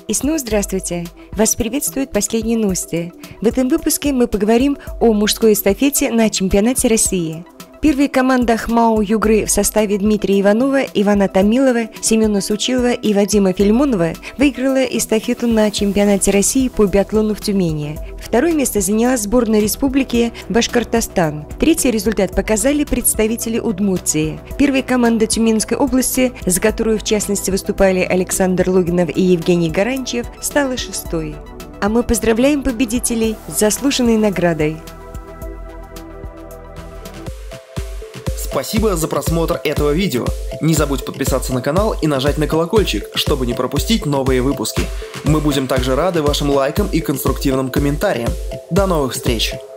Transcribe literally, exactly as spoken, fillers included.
И снова здравствуйте! Вас приветствуют последние новости. В этом выпуске мы поговорим о мужской эстафете на чемпионате России. Первая команда ХМАО Югры в составе Дмитрия Иванова, Ивана Томилова, Семена Сучилова и Вадима Филимонова выиграла эстафету на чемпионате России по биатлону в Тюмени. Второе место заняла сборная республики Башкортостан. Третий результат показали представители Удмуртии. Первая команда Тюменской области, за которую в частности выступали Александр Логинов и Евгений Гаранчев, стала шестой. А мы поздравляем победителей с заслуженной наградой. Спасибо за просмотр этого видео. Не забудь подписаться на канал и нажать на колокольчик, чтобы не пропустить новые выпуски. Мы будем также рады вашим лайкам и конструктивным комментариям. До новых встреч!